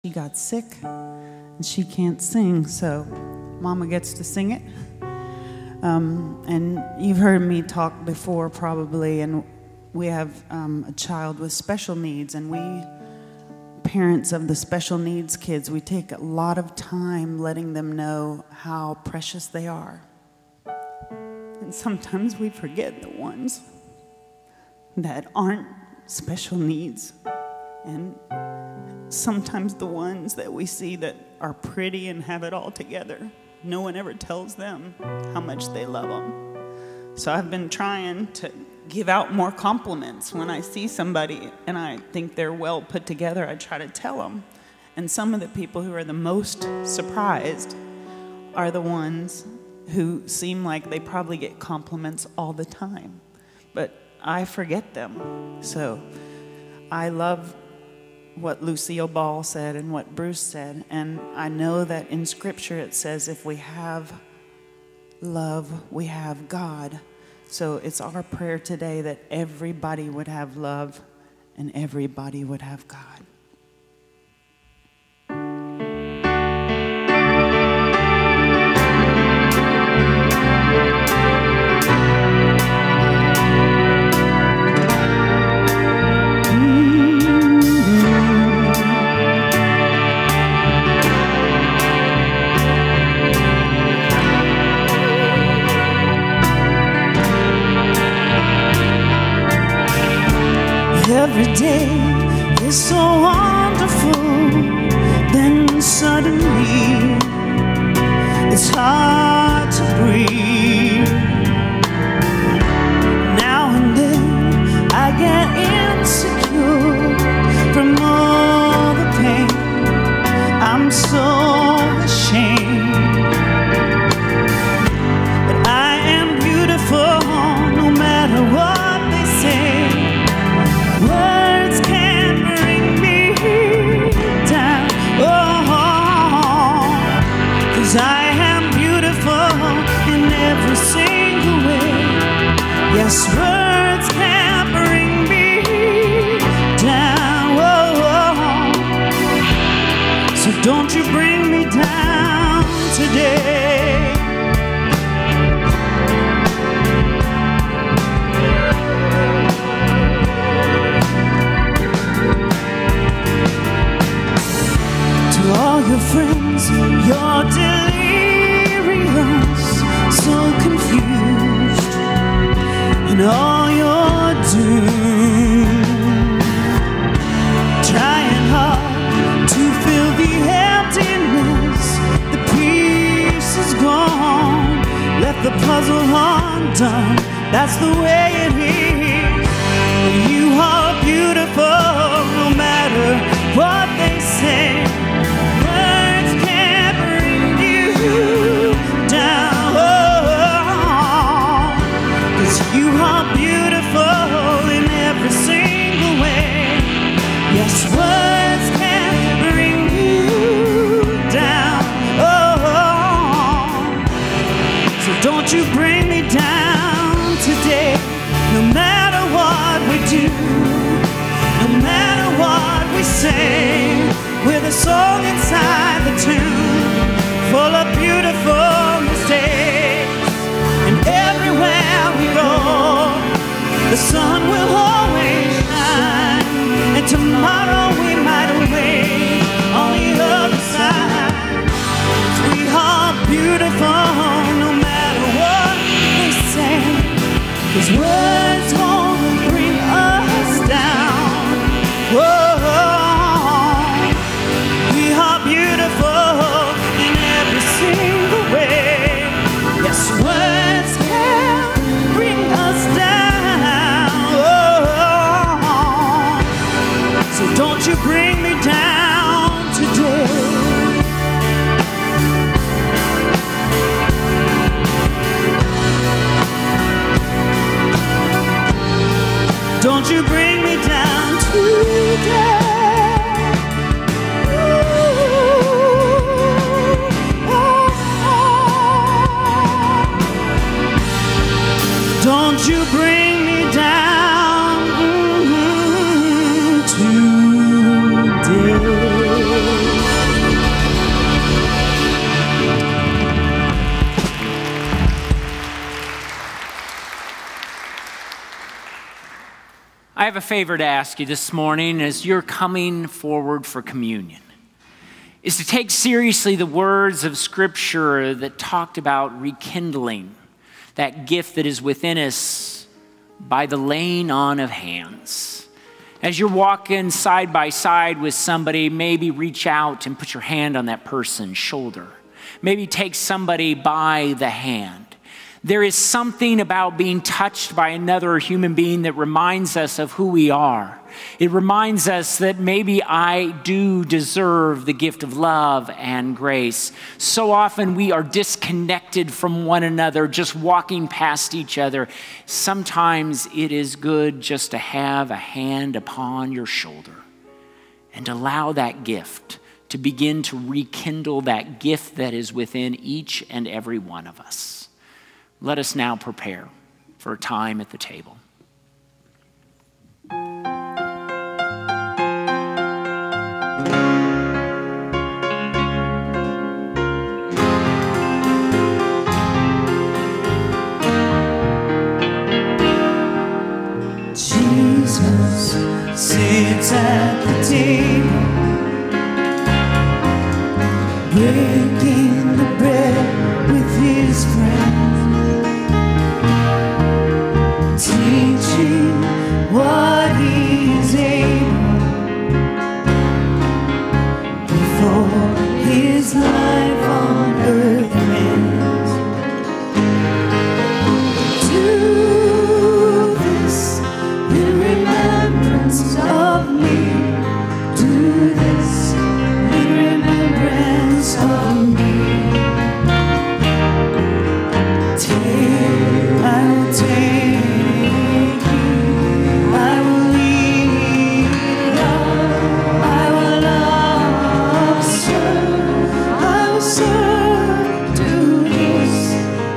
She got sick and she can't sing, so Mama gets to sing it. And you've heard me talk before probably, and we have a child with special needs, and we, parents of the special needs kids, we take a lot of time letting them know how precious they are. And sometimes we forget the ones that aren't special needs, and sometimes the ones that we see that are pretty and have it all together, no one ever tells them how much they love them. So I've been trying to give out more compliments. When I see somebody and I think they're well put together, I try to tell them. And some of the people who are the most surprised are the ones who seem like they probably get compliments all the time, but I forget them. So I love what Lucille Ball said and what Bruce said, and I know that in Scripture it says if we have love, we have God. So it's our prayer today that everybody would have love and everybody would have God. Every day is so wonderful, then suddenly it's hard to breathe. Now and then I get insecure from all the pain. I'm so ashamed, but I am beautiful no matter what they say. Words can't bring me down, oh, 'cause I am beautiful in every single way. Yes, words can't bring me down, oh, so don't you bring me down today. All your friends, you're delirious, so confused, and all you're doing, trying hard to fill the emptiness. The piece is gone, left the puzzle undone. That's the way it is. You are beautiful no matter what they say. You are beautiful in every single way. Yes, words can bring you down, oh, so don't you bring me down today. No matter what we do, no matter what we say, with a song inside the tune, full of beautiful mistakes. And everywhere we go, the sun will always shine, and tomorrow we might awake on the other side. We are beautiful no matter what they say, 'cause words won't bring us down. Whoa, we are beautiful in every single way. Yes, words can bring us down. Oh, I have a favor to ask you this morning as you're coming forward for communion, is to take seriously the words of Scripture that talked about rekindling that gift that is within us by the laying on of hands. As you're walking side by side with somebody, maybe reach out and put your hand on that person's shoulder. Maybe take somebody by the hand. There is something about being touched by another human being that reminds us of who we are. It reminds us that maybe I do deserve the gift of love and grace. So often we are disconnected from one another, just walking past each other. Sometimes it is good just to have a hand upon your shoulder and allow that gift to begin to rekindle that gift that is within each and every one of us. Let us now prepare for a time at the table. Jesus sits at the table, breaking the bread with his friends, teaching what he is able before his life on earth ends. Do this in remembrance of me. Do this in remembrance of me. I will take you, I will lead love, I will love, serve, I will serve. Do this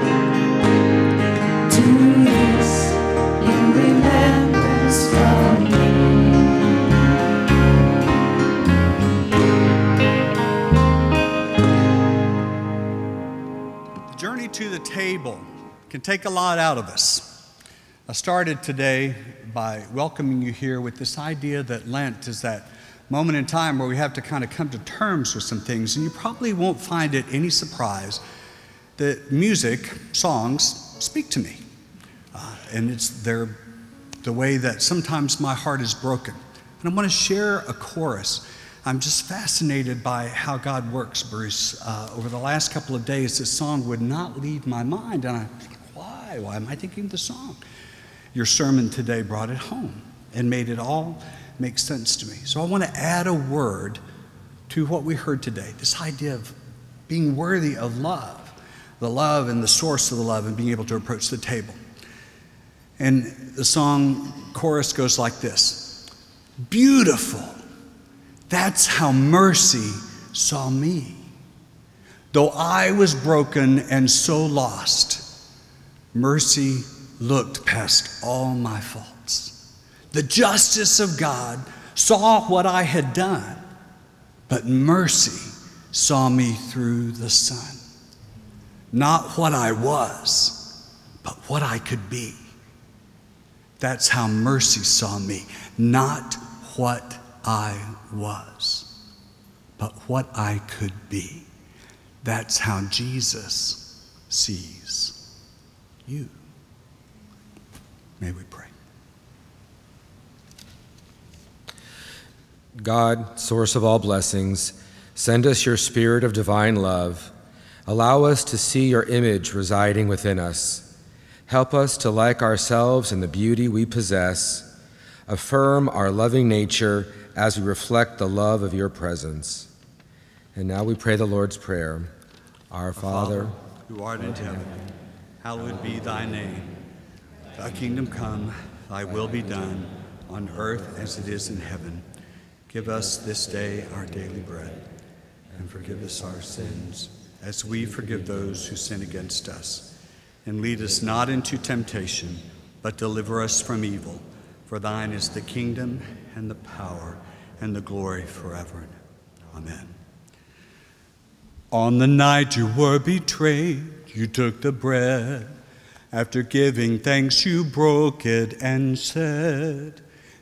in remembrance of me. The journey to the table can take a lot out of us. I started today by welcoming you here with this idea that Lent is that moment in time where we have to kind of come to terms with some things, and you probably won't find it any surprise that music, songs, speak to me. And they're the way that sometimes my heart is broken. And I want to share a chorus. I'm just fascinated by how God works, Bruce. Over the last couple of days, this song would not leave my mind, and I why am I thinking of the song? Your sermon today brought it home and made it all make sense to me. So I want to add a word to what we heard today, this idea of being worthy of love, the love and the source of the love, and being able to approach the table. And the song chorus goes like this: beautiful, that's how mercy saw me. Though I was broken and so lost, mercy looked past all my faults. The justice of God saw what I had done, but mercy saw me through the sun. Not what I was, but what I could be. That's how mercy saw me. Not what I was, but what I could be. That's how Jesus sees you. May we pray. God, source of all blessings, send us your spirit of divine love. Allow us to see your image residing within us. Help us to like ourselves in the beauty we possess. Affirm our loving nature as we reflect the love of your presence. And now we pray the Lord's Prayer. Our Father, who art in heaven, hallowed be thy name. Thy kingdom come, thy will be done, on earth as it is in heaven. Give us this day our daily bread, and forgive us our sins, as we forgive those who sin against us. And lead us not into temptation, but deliver us from evil. For thine is the kingdom, and the power, and the glory forever. Amen. On the night you were betrayed, you took the bread. After giving thanks, you broke it and said,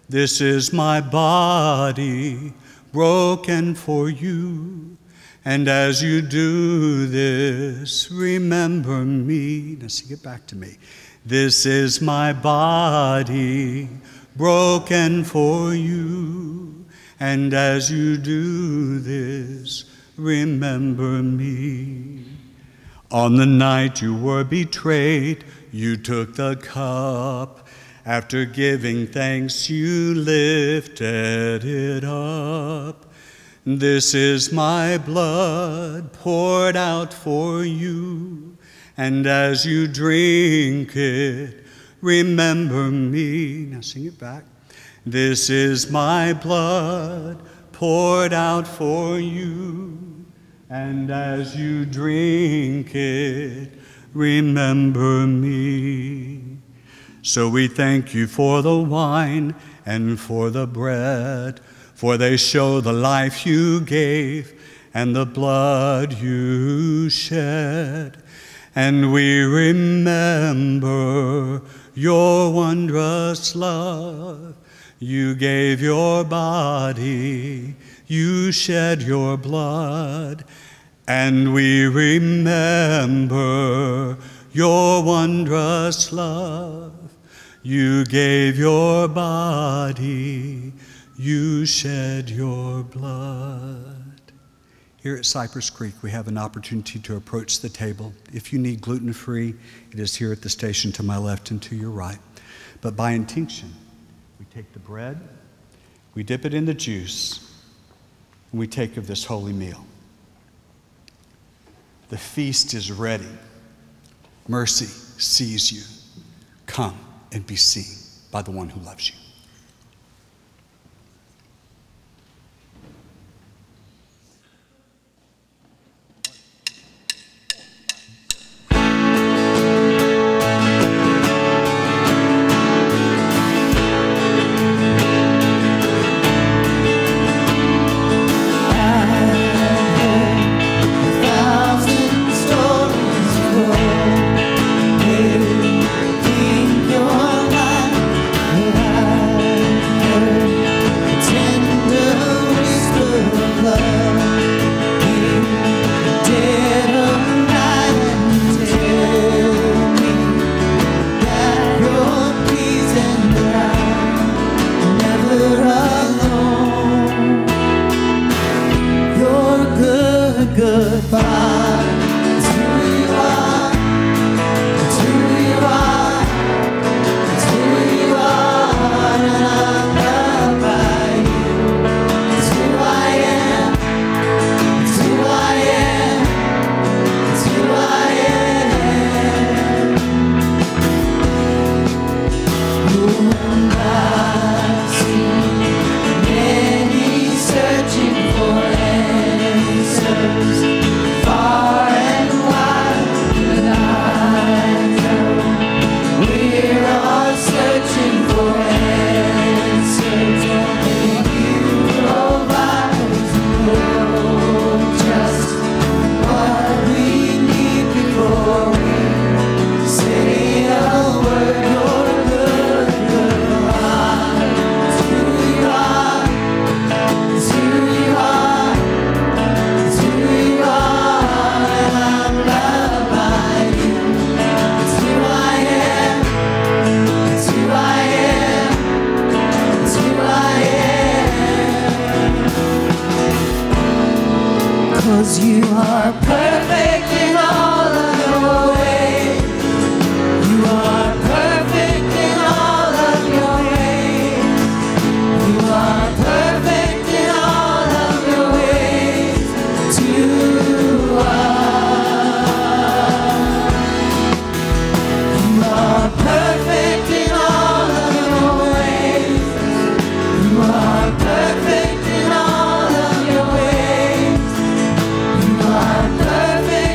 This is my body broken for you. And as you do this, remember me. Now sing it back to me. This is my body broken for you. And as you do this, remember me. On the night you were betrayed, you took the cup. After giving thanks, you lifted it up. This is my blood poured out for you. And as you drink it, remember me. Now sing it back. This is my blood poured out for you. And as you drink it, remember me. So we thank you for the wine and for the bread, for they show the life you gave and the blood you shed. And we remember your wondrous love. You gave your body, you shed your blood. And we remember your wondrous love. You gave your body, you shed your blood. Here at Cypress Creek, we have an opportunity to approach the table. If you need gluten-free, it is here at the station to my left and to your right. But by intinction, we take the bread, we dip it in the juice, and we take of this holy meal. The feast is ready. Mercy sees you. Come and be seen by the one who loves you. Perfect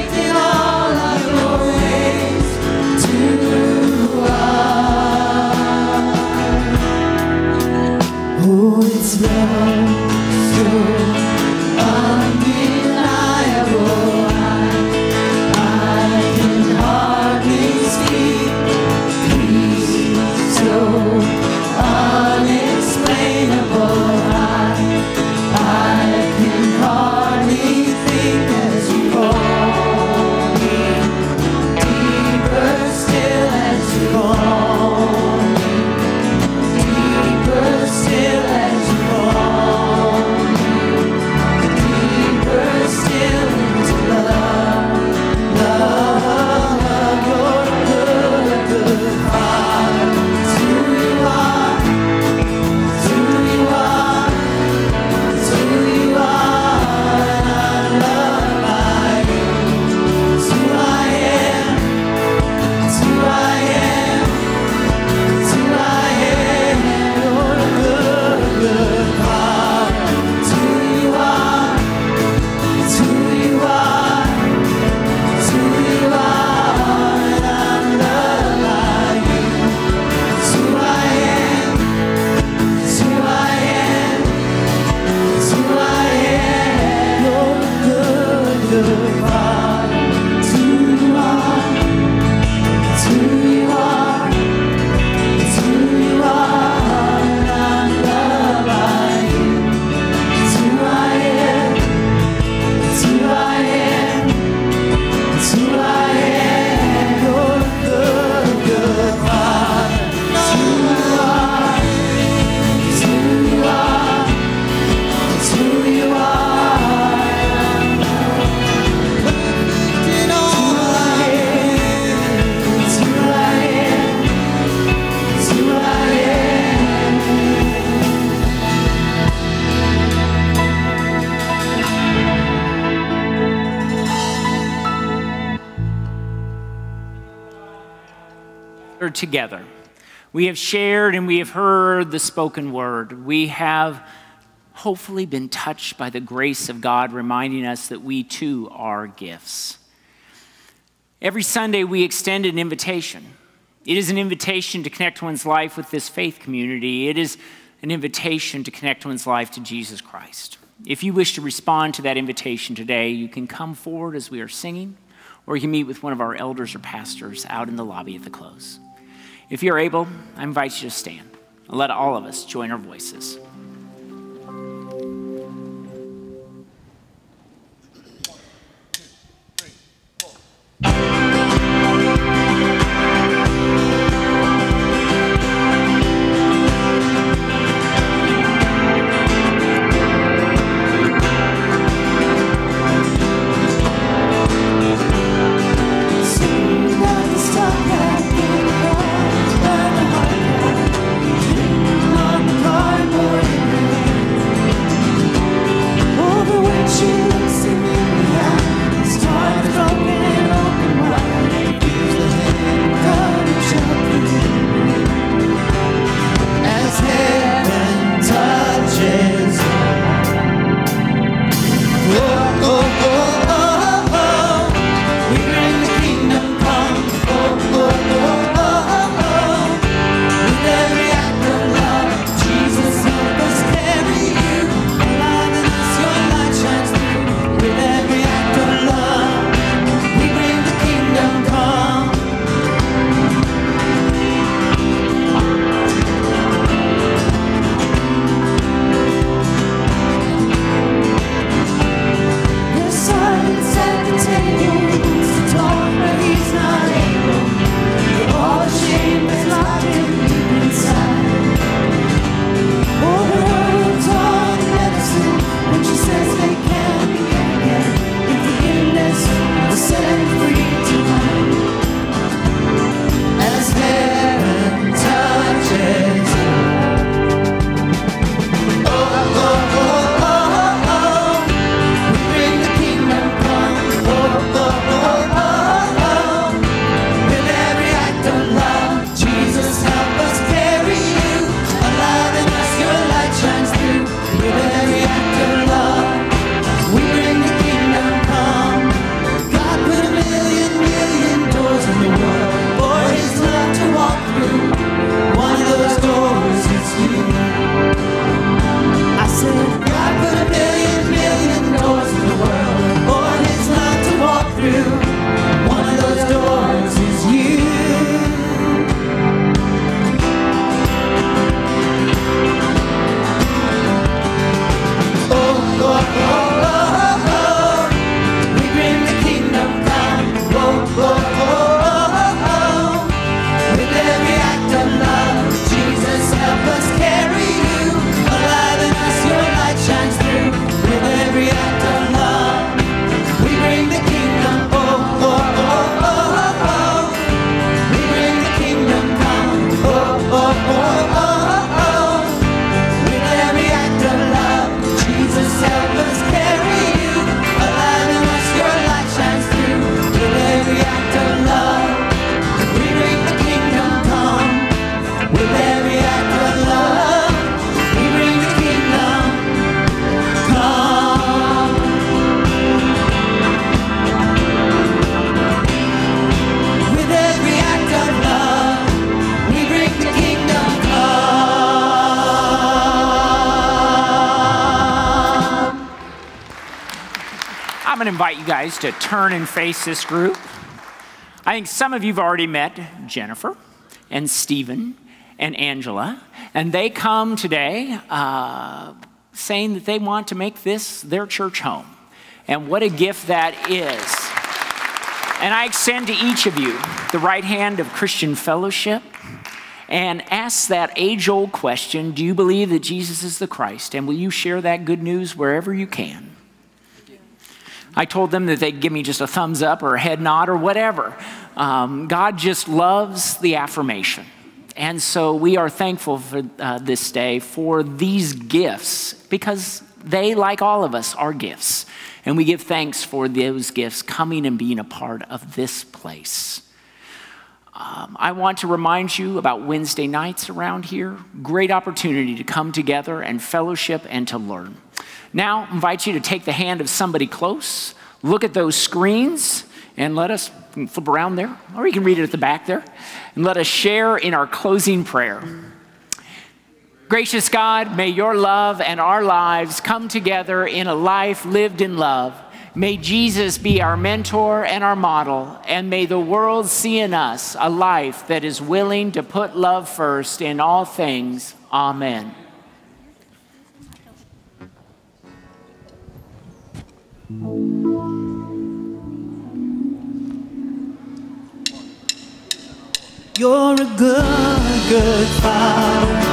gathered together. We have shared and we have heard the spoken word. We have hopefully been touched by the grace of God, reminding us that we too are gifts. Every Sunday we extend an invitation. It is an invitation to connect one's life with this faith community. It is an invitation to connect one's life to Jesus Christ. If you wish to respond to that invitation today, you can come forward as we are singing, or you can meet with one of our elders or pastors out in the lobby at the close. If you're able, I invite you to stand and let all of us join our voices. I'm going to invite you guys to turn and face this group. I think some of you have already met Jennifer and Stephen and Angela, and they come today saying that they want to make this their church home. And what a gift that is. And I extend to each of you the right hand of Christian fellowship and ask that age-old question, do you believe that Jesus is the Christ? And will you share that good news wherever you can? I told them that they'd give me just a thumbs up or a head nod or whatever. God just loves the affirmation. And so we are thankful for this day for these gifts because they, like all of us, are gifts. And we give thanks for those gifts coming and being a part of this place. I want to remind you about Wednesday nights around here. Great opportunity to come together and fellowship and to learn. Now, I invite you to take the hand of somebody close, look at those screens, and let us flip around there, or you can read it at the back there, and let us share in our closing prayer. Gracious God, may your love and our lives come together in a life lived in love. May Jesus be our mentor and our model, and may the world see in us a life that is willing to put love first in all things. Amen. You're a good, good Father.